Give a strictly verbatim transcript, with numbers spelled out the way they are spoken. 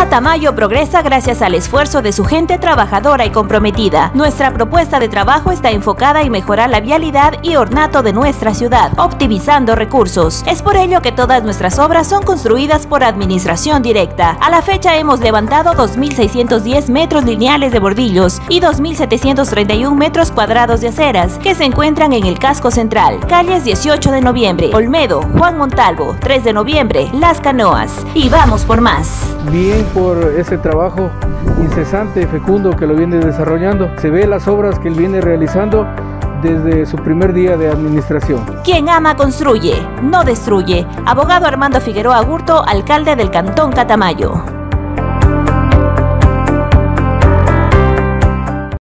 Catamayo progresa gracias al esfuerzo de su gente trabajadora y comprometida. Nuestra propuesta de trabajo está enfocada en mejorar la vialidad y ornato de nuestra ciudad, optimizando recursos. Es por ello que todas nuestras obras son construidas por administración directa. A la fecha hemos levantado dos mil seiscientos diez metros lineales de bordillos y dos mil setecientos treinta y uno metros cuadrados de aceras que se encuentran en el casco central, calles dieciocho de noviembre, Olmedo, Juan Montalvo, tres de noviembre, Las Canoas. Y vamos por más. Bien por ese trabajo incesante, fecundo que lo viene desarrollando. Se ve las obras que él viene realizando desde su primer día de administración. Quien ama construye, no destruye. Abogado Armando Figueroa Agurto, alcalde del Cantón Catamayo.